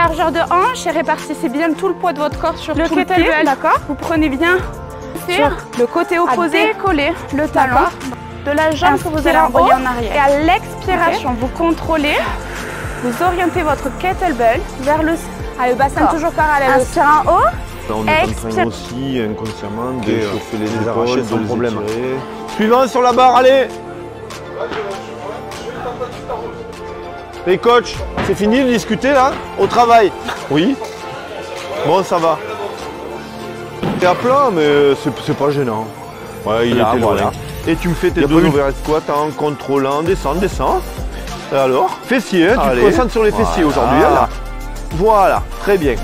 largeur de hanche et répartissez bien tout le poids de votre corps sur le kettlebell. D'accord. Vous prenez bien sur le côté opposé, décoller le talon de la jambe que vous allez envoyer en arrière. Et à l'expiration, vous contrôlez, vous orientez votre kettlebell vers le bassin toujours parallèle. Inspire en haut. Là, on est en train aussi inconsciemment de chauffer les épaules, sans problème. Suivant sur la barre, allez. Les coachs, c'est fini de discuter là? Au travail? Oui. Bon, ça va. C'est à plat, mais c'est pas gênant. Ouais, il était loin. Et tu me fais tes deux overhead squats en contrôlant, descends. Et alors, fessiers, hein, tu te concentres sur les fessiers aujourd'hui. Là. Voilà, très bien.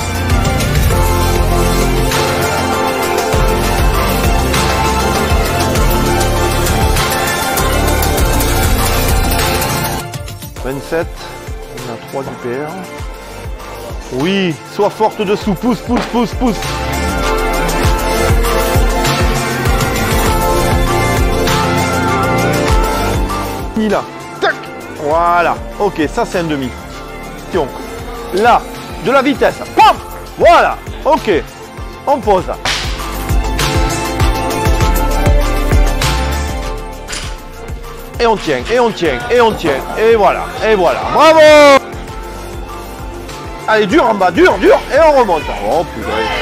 « 27, on a 3 du PR. Oui, sois forte dessous, pousse. Là, tac, voilà, ok, ça c'est un demi. Là, de la vitesse, pam, voilà, ok, on pose. Et on tient, et voilà, bravo. Allez, dur en bas, dur, et on remonte. Oh putain.